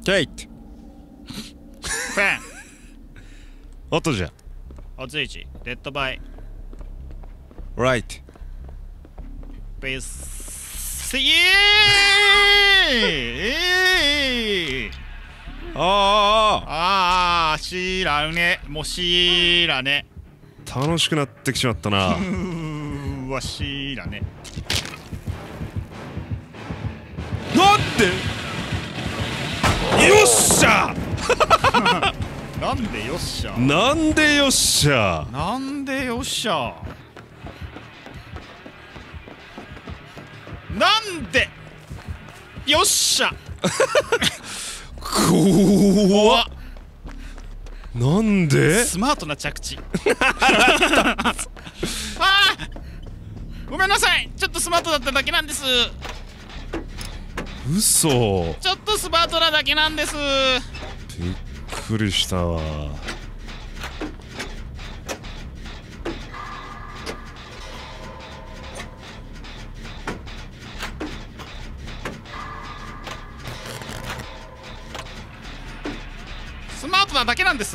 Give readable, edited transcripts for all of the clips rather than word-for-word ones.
ケイト。 ペン。 音じゃ。 おついち。デッドバイ。 ライト。 ベース。イエーイ。 ああ。 知らね。もう知らね。 楽しくなってきちまったな。 わ知らね。 なんで。よっしゃ。 なんでよっしゃ。 なんでよっしゃ。 なんでよっしゃ。なんでよっしゃ。 怖っ。なんで。 スマートな着地。ごめんなさい、ちょっとスマートだっただけなんです。 嘘。 ちょっとスマートなだけなんです。 びっくりしたわ。 スマートなだけなんです。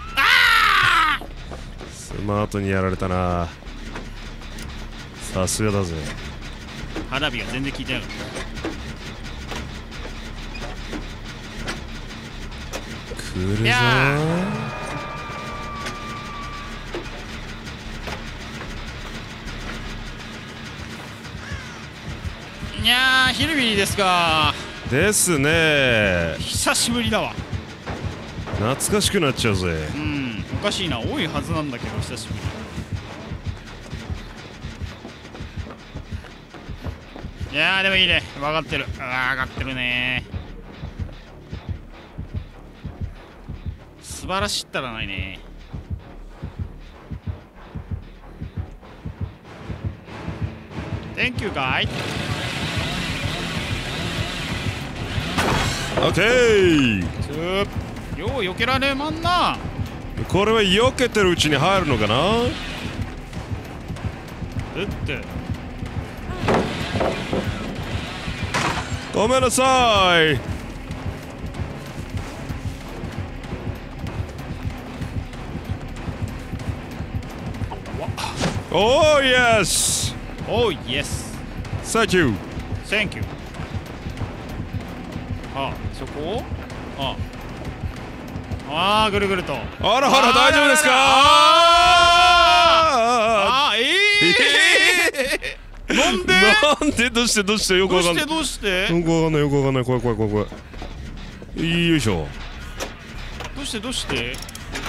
スマートにやられたな。さすがだぜ。 花火が全然効いてなかった。 来るぞー。 いやー、ヒルビリーですか。 ですね。 久しぶりだわ。 懐かしくなっちゃうぜ。 うん、おかしいな、多いはずなんだけど久しぶり。いやーでもいいね、分かってる。分かってるね。素晴らしいったらないね。Thank you かい。 オッケー。 よう避けられまんな。 これは避けてるうちに入るのかな。 ってごめんなさい。おーイエス。 おーイエス。 サンキュー。 センキュー。そこ。ぐるぐると。 あらほら大丈夫ですか。 なんで。 なんでどうしてよくわかんない。 どうしてよくわかんない怖い。よいしょ。 どうしてよ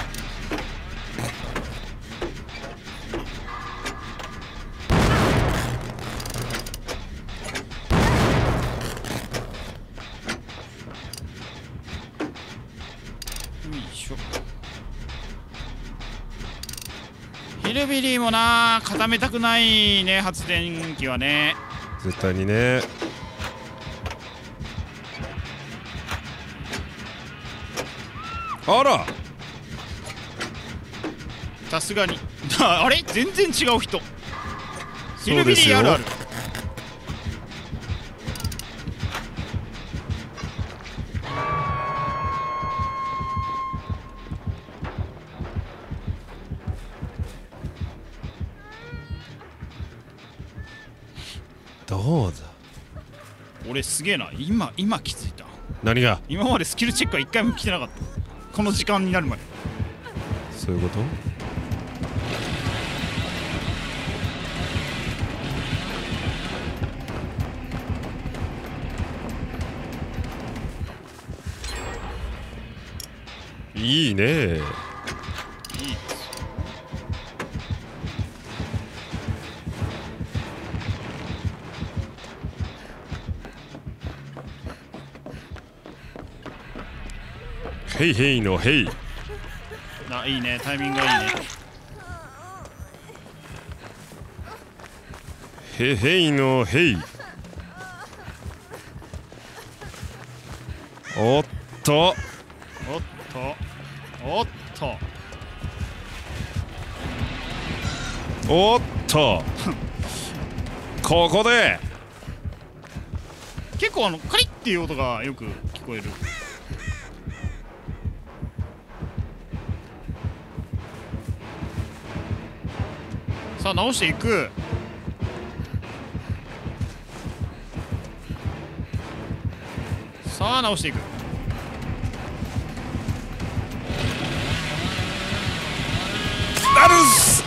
いしょ。ヒルビリーもな、固めたくないね、発電機はね。 絶対にね。あら、 さすがに。あれ全然違う人。ヒルビリーあるある。 どうだ。 俺すげえな、今気づいた。 何が。 今までスキルチェックは一回も来てなかった。この時間になるまで。 そういうこと。いいね。 いいです。 ヘイヘイのヘイ。 いいね、タイミングがいいね。 ヘイヘイのヘイ。おっとおっとここで結構カリッっていう音がよく聞こえる。 さあ直していく。さあ直していく。 なるっす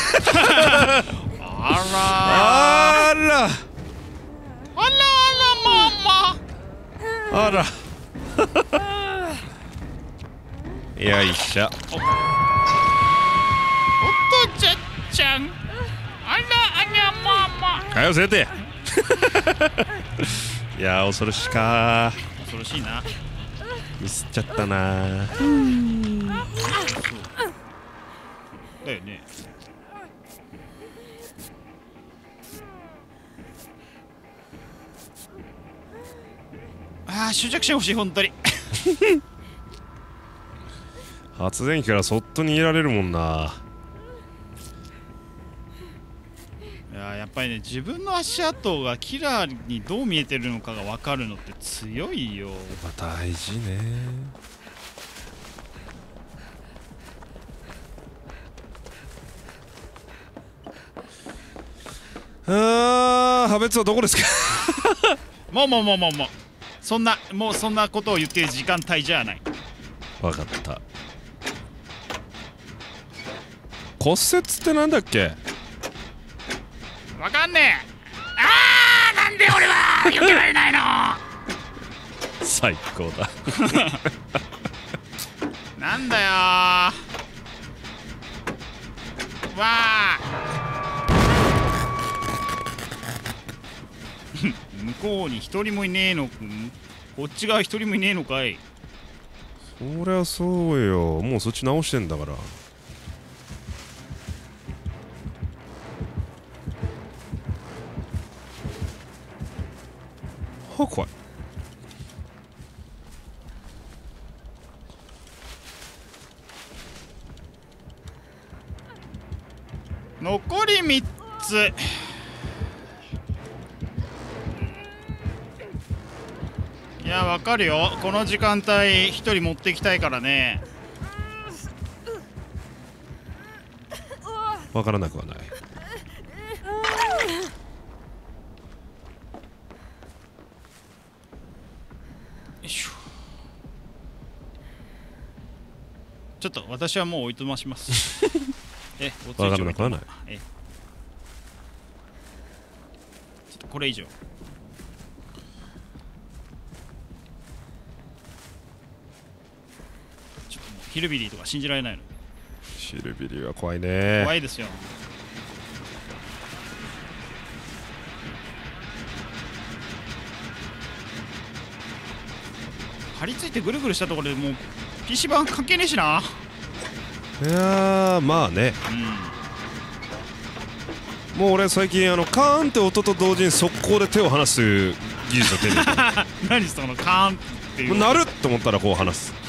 あらあらママあらよいしょ。 おっとちゃっちゃん、あらママ。 かよせていやー恐ろしいかー。 恐ろしいな。 ミスっちゃったなー。 だよね。ああ、執着心欲しい、本当に。 発電機からそっと逃げられるもんな。 いやー、やっぱりね、自分の足跡がキラーにどう見えてるのかが分かるのって強いよ。 まあ大事ね。破滅はどこですか？ もうそんなことを言ってる時間帯じゃない。 わかった。骨折ってなんだっけ？ わかんねえ。あー、なんで俺は避けられないの。 最高だ。 なんだよー。わー。向こうに一人もいねえの。こっち側一人もいねえのかい。 そりゃそうよ。もうそっち直してんだから。は怖い。 残り3つ。いや、わかるよ。この時間帯1人持ってきたいからね。 わからなくはない。 よいしょ。ちょっと私はもうおいとまします。おわからなくはない。 ちょっとこれ以上。ちょっともうヒルビリーとか信じられないの。 シルビリは怖いね。 怖いですよ。張り付いてぐるぐるしたところでもう PC 版関係ねえしな。 いやーまあね。もう俺最近カーンって音と同時に速攻で手を離す技術を手に入れた。 何そのカーンっていう。 もう鳴ると思ったらこう離す。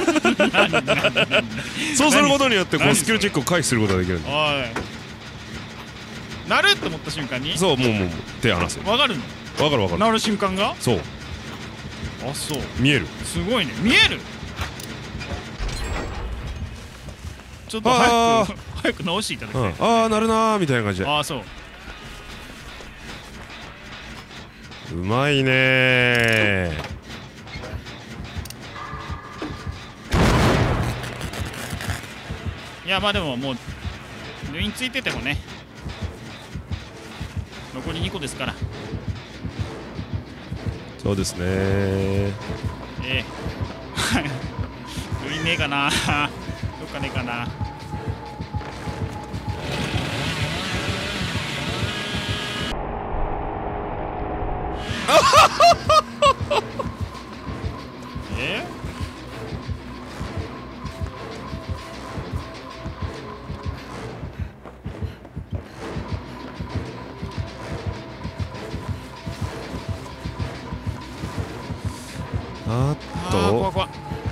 そうすることによってこうスキルチェックを回避することができるんだ。 おい、鳴るって思った瞬間に。 そう、もう手離せる。 わかるの。 わかるわかる。 鳴る瞬間が。 そう、 あ、そう。 見える。 すごいね、見える。ちょっとあ早く直していただきたい。 ああ、鳴るなーみたいな感じで。 ああ、そう。 うまいねー。 いや、まあでももう入院ついててもね、残り2個ですから。 そうですねー。 入院ねえかな。どっかねえかな。 あっと怖い怖い。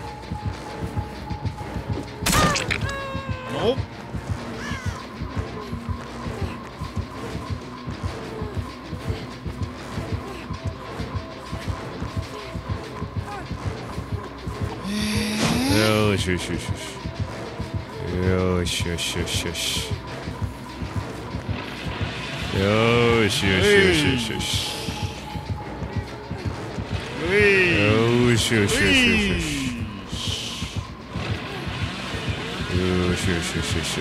おっ、 よーしよしよしよしよしよしよしよし。 よーしよしよしよしよし。 ういよしよしよしよしよし。よしよしよしよしよし。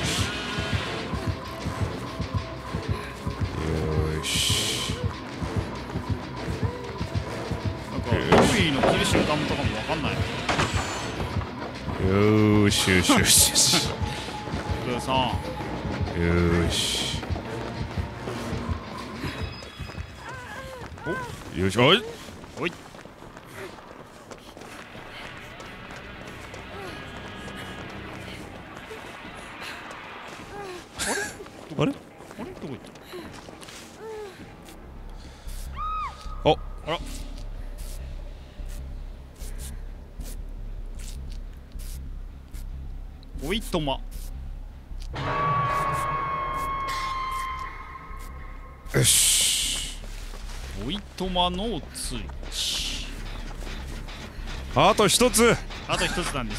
よし。 なんかウイの切る瞬間とかもわかんない。 よーしよしよしよし。 ブーさん。 よーし。お、よし、おい。 おい。 あれ？ あれどこ行った？ あ、 あら。おいとま。 よし。 おいとまのついち。 あと一つ。 あと一つなんです。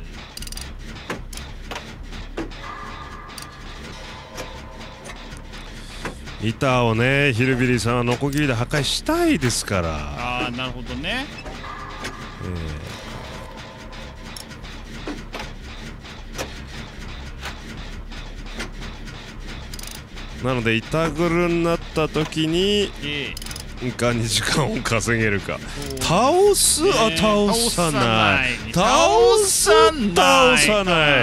板をね、ヒルビリーさんはノコギリで破壊したいですから。 ああ、なるほどね。 なので板ぐるになった時にいかに時間を稼げるか。倒す、あ、倒さない、倒す、倒さない、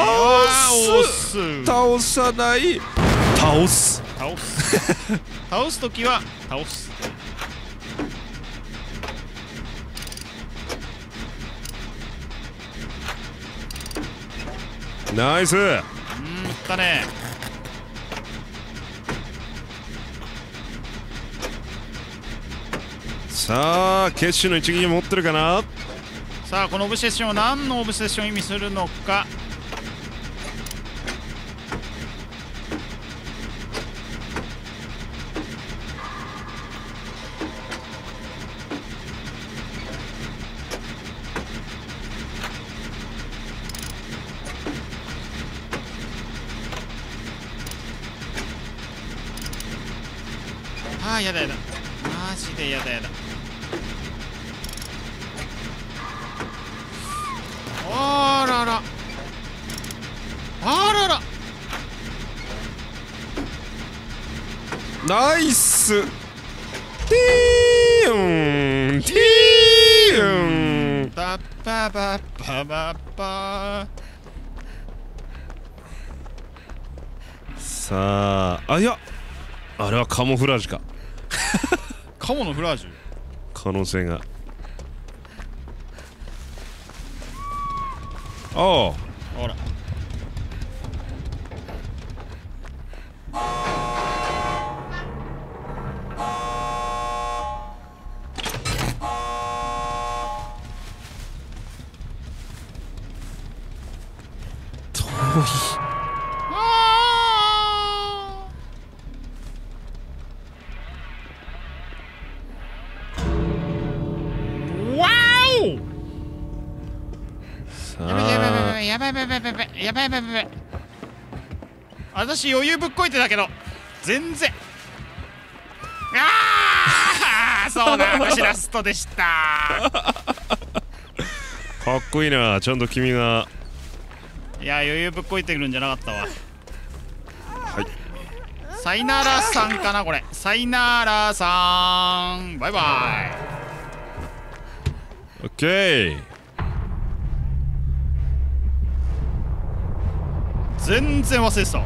倒さない、倒す、 倒す倒す時は倒す。 ナイス。 いったね。 さあ決死の一撃持ってるかな。 さあこのオブセッションは何のオブセッションを意味するのか。ああ、やだやだ、マジでやだやだ。あらら、あらら、 ナイス。ティーンティーン。 バッババッババッバ。 さあ、あ、いやあれはカモフラージュか。 カモのフラージュ可能性が。ああら。 遠い。 やばいやばいやばいやばいやばいやばいやばいやばいやばい。私余裕ぶっこいてたけど全然。ああそうだ、私ラストでした。 かっこいいな。ちゃんと君が。 いや余裕ぶっこいてくるんじゃなかったわ。 はい。 さいならさんかなこれ。さいならさん、バイバイ。 オッケー。 全然忘れてたわ。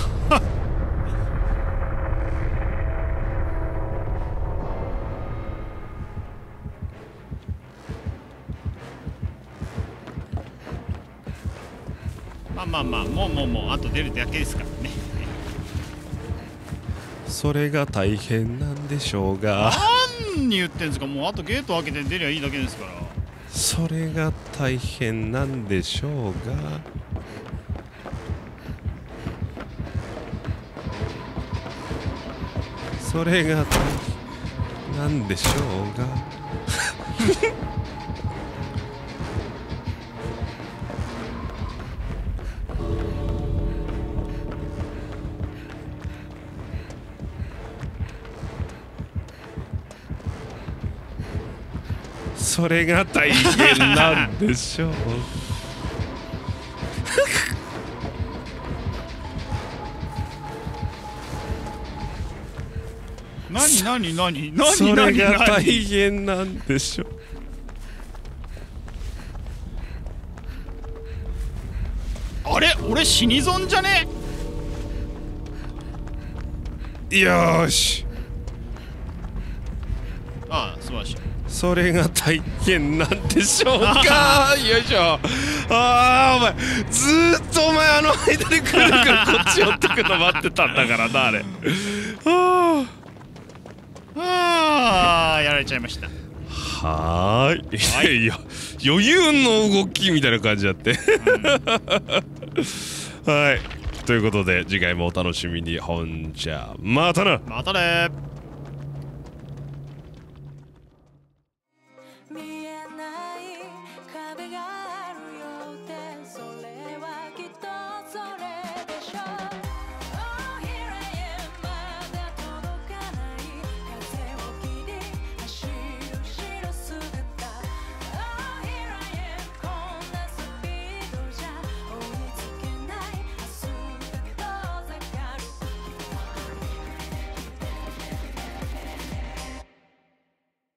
まあまあまあ、もうあと出るだけですからね。 それが大変なんでしょうが。 何言ってんですか。もうあとゲート開けて出りゃいいだけですから。 それが大変なんでしょうが。それが大変なんでしょうが。 それが大変なんでしょう。 何それが大変なんでしょう。 あれ俺死に損じゃね？ よーし、 ああ素晴らしい。 それが大変なんでしょうか。よいしょ。ああ、お前ずーっとお前あの間でくるくるこっち寄ってくの待ってたんだからな、あれ。 ああやられちゃいました。 はーい。いや余裕の動きみたいな感じだって。はい。ということで次回もお楽しみに。ほんじゃまたな。 またね。